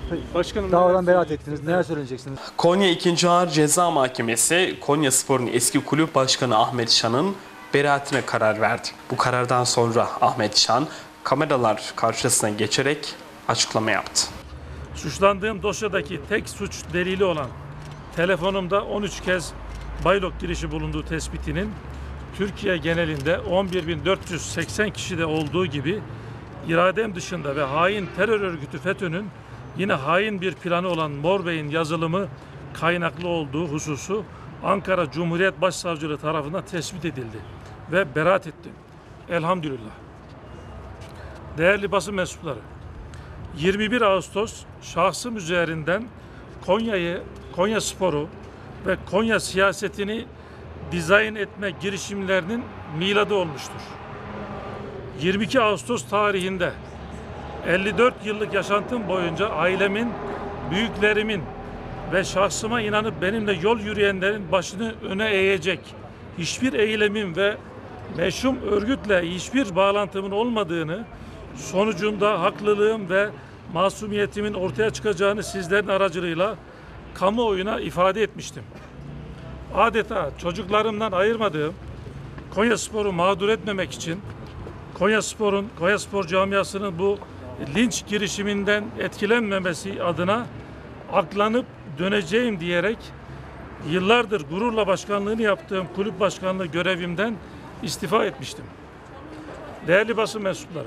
Başkanım, Davadan beraat ettiniz. Neler söyleyeceksiniz? Konya 2. Ağır Ceza Mahkemesi Konyaspor'un eski kulüp başkanı Ahmet Şan'ın beraatine karar verdi. Bu karardan sonra Ahmet Şan kameralar karşısına geçerek açıklama yaptı. Suçlandığım dosyadaki tek suç delili olan telefonumda 13 kez baylok girişi bulunduğu tespitinin Türkiye genelinde 11.480 kişide olduğu gibi iradem dışında ve hain terör örgütü FETÖ'nün yine hain bir planı olan Mor Bey'in yazılımı kaynaklı olduğu hususu Ankara Cumhuriyet Başsavcılığı tarafından tespit edildi ve beraat ettim. Elhamdülillah. Değerli basın mensupları, 21 Ağustos şahsım üzerinden Konyaspor'u ve Konya siyasetini dizayn etme girişimlerinin miladı olmuştur. 22 Ağustos tarihinde 54 yıllık yaşantım boyunca ailemin, büyüklerimin ve şahsıma inanıp benimle yol yürüyenlerin başını öne eğecek hiçbir eylemin ve meşhum örgütle hiçbir bağlantımın olmadığını, sonucunda haklılığım ve masumiyetimin ortaya çıkacağını sizlerin aracılığıyla kamuoyuna ifade etmiştim. Adeta çocuklarımdan ayırmadığım Konyaspor'u mağdur etmemek için Konyaspor camiasının bu linç girişiminden etkilenmemesi adına aklanıp döneceğim diyerek yıllardır gururla başkanlığını yaptığım kulüp başkanlığı görevimden istifa etmiştim. Değerli basın mensupları,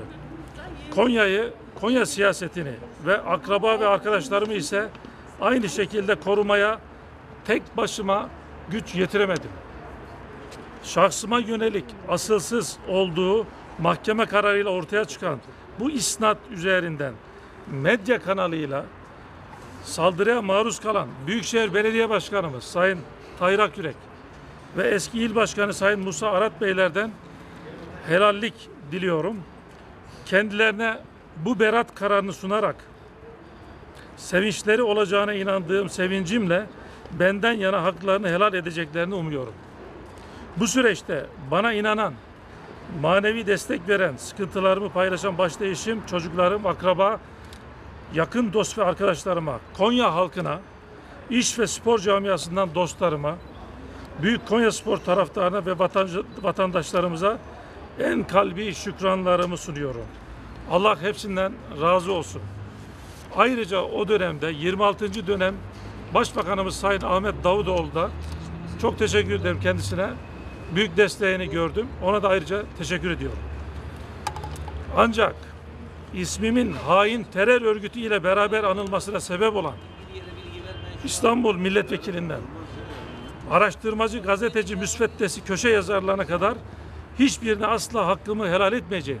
Konya siyasetini ve akraba ve arkadaşlarımı ise aynı şekilde korumaya tek başıma güç yetiremedim. Şahsıma yönelik asılsız olduğu mahkeme kararıyla ortaya çıkan bu isnat üzerinden medya kanalıyla saldırıya maruz kalan Büyükşehir Belediye Başkanımız Sayın Tahir Akyürek ve eski il başkanı Sayın Musa Arat Beylerden helallik diliyorum. Kendilerine bu beraat kararını sunarak sevinçleri olacağına inandığım sevincimle benden yana haklarını helal edeceklerini umuyorum. Bu süreçte bana inanan, manevi destek veren, sıkıntılarımı paylaşan başta eşim, çocuklarım, akraba, yakın dost ve arkadaşlarıma, Konya halkına, iş ve spor camiasından dostlarıma, Büyük Konyaspor taraftarına ve vatandaşlarımıza en kalbi şükranlarımı sunuyorum. Allah hepsinden razı olsun. Ayrıca o dönemde 26. dönem Başbakanımız Sayın Ahmet Davutoğlu da çok teşekkür ederim kendisine. Büyük desteğini gördüm. Ona da ayrıca teşekkür ediyorum. Ancak ismimin hain terör örgütü ile beraber anılmasına sebep olan İstanbul milletvekilinden araştırmacı, gazeteci, müsveddesi, köşe yazarlarına kadar hiçbirine asla hakkımı helal etmeyeceğim.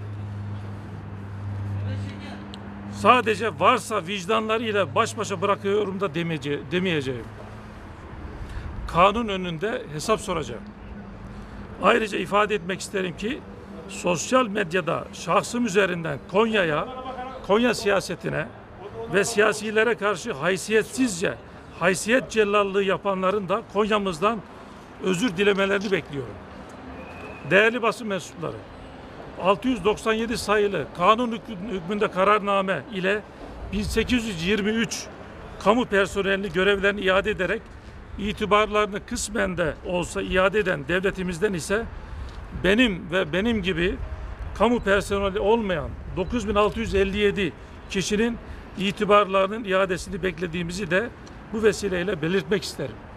Sadece varsa vicdanlarıyla baş başa bırakıyorum da demeyeceğim. Kanun önünde hesap soracağım. Ayrıca ifade etmek isterim ki sosyal medyada şahsım üzerinden Konya siyasetine ve siyasilere karşı haysiyetsizce haysiyet cellallığı yapanların da Konya'mızdan özür dilemelerini bekliyorum. Değerli basın mensupları, 697 sayılı kanun hükmünde kararname ile 1823 kamu personelini görevlerini iade ederek itibarlarını kısmen de olsa iade eden devletimizden ise benim gibi kamu personeli olmayan 9657 kişinin itibarlarının iadesini beklediğimizi de bu vesileyle belirtmek isterim.